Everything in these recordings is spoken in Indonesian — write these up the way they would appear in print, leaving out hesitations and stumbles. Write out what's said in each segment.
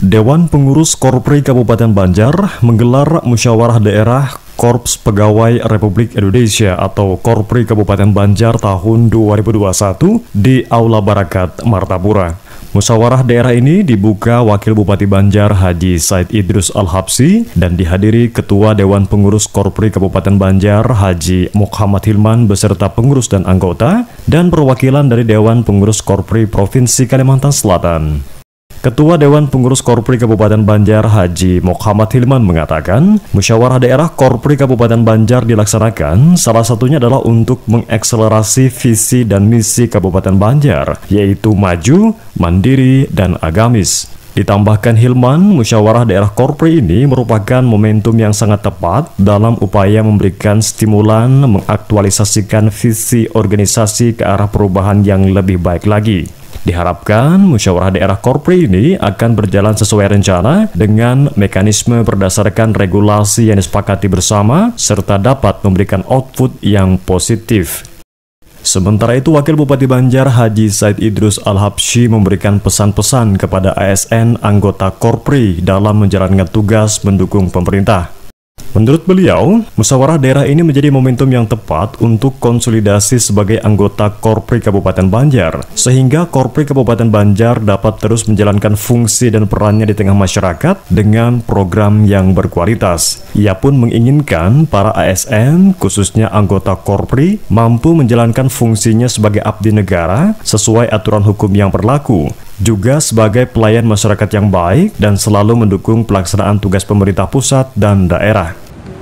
Dewan Pengurus Korpri Kabupaten Banjar menggelar musyawarah daerah Korps Pegawai Republik Indonesia atau Korpri Kabupaten Banjar tahun 2021 di Aula Barakat, Martapura. Musyawarah daerah ini dibuka Wakil Bupati Banjar Haji Said Idrus Al-Habsyi dan dihadiri Ketua Dewan Pengurus Korpri Kabupaten Banjar Haji Muhammad Hilman beserta pengurus dan anggota dan perwakilan dari Dewan Pengurus Korpri Provinsi Kalimantan Selatan. Ketua Dewan Pengurus Korpri Kabupaten Banjar Haji Muhammad Hilman mengatakan, musyawarah daerah Korpri Kabupaten Banjar dilaksanakan salah satunya adalah untuk mengakselerasi visi dan misi Kabupaten Banjar, yaitu maju, mandiri, dan agamis. Ditambahkan Hilman, musyawarah daerah Korpri ini merupakan momentum yang sangat tepat dalam upaya memberikan stimulan mengaktualisasikan visi organisasi ke arah perubahan yang lebih baik lagi. Diharapkan musyawarah daerah Korpri ini akan berjalan sesuai rencana dengan mekanisme berdasarkan regulasi yang disepakati bersama serta dapat memberikan output yang positif. Sementara itu, Wakil Bupati Banjar Haji Said Idrus Al-Habsyi memberikan pesan-pesan kepada ASN anggota Korpri dalam menjalankan tugas mendukung pemerintah. Menurut beliau, musyawarah daerah ini menjadi momentum yang tepat untuk konsolidasi sebagai anggota Korpri Kabupaten Banjar, sehingga Korpri Kabupaten Banjar dapat terus menjalankan fungsi dan perannya di tengah masyarakat dengan program yang berkualitas. Ia pun menginginkan para ASN, khususnya anggota Korpri, mampu menjalankan fungsinya sebagai abdi negara sesuai aturan hukum yang berlaku, juga sebagai pelayan masyarakat yang baik dan selalu mendukung pelaksanaan tugas pemerintah pusat dan daerah.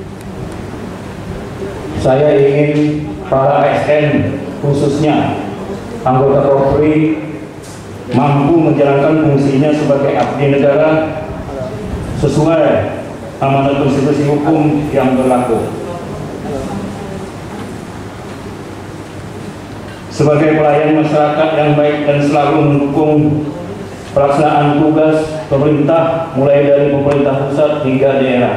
Saya ingin para ASN, khususnya anggota Korpri, mampu menjalankan fungsinya sebagai abdi negara sesuai amanat konstitusi hukum yang berlaku. Sebagai pelayan masyarakat yang baik dan selalu mendukung pelaksanaan tugas pemerintah mulai dari pemerintah pusat hingga daerah.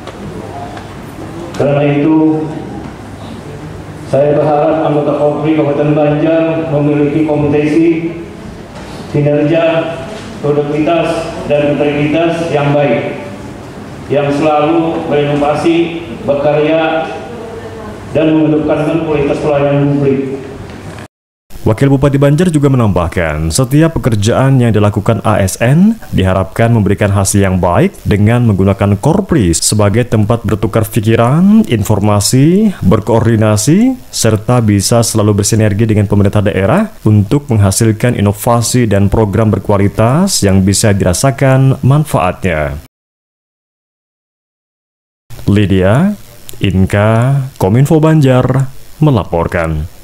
Karena itu, saya berharap anggota Korpri Kabupaten Banjar memiliki kompetensi, kinerja, produktivitas, dan integritas yang baik, yang selalu berinovasi, berkarya, dan mengedepankan kualitas pelayanan publik. Wakil Bupati Banjar juga menambahkan, setiap pekerjaan yang dilakukan ASN diharapkan memberikan hasil yang baik dengan menggunakan Korpri sebagai tempat bertukar pikiran, informasi, berkoordinasi, serta bisa selalu bersinergi dengan pemerintah daerah untuk menghasilkan inovasi dan program berkualitas yang bisa dirasakan manfaatnya. Lydia, Inka, Kominfo Banjar, melaporkan.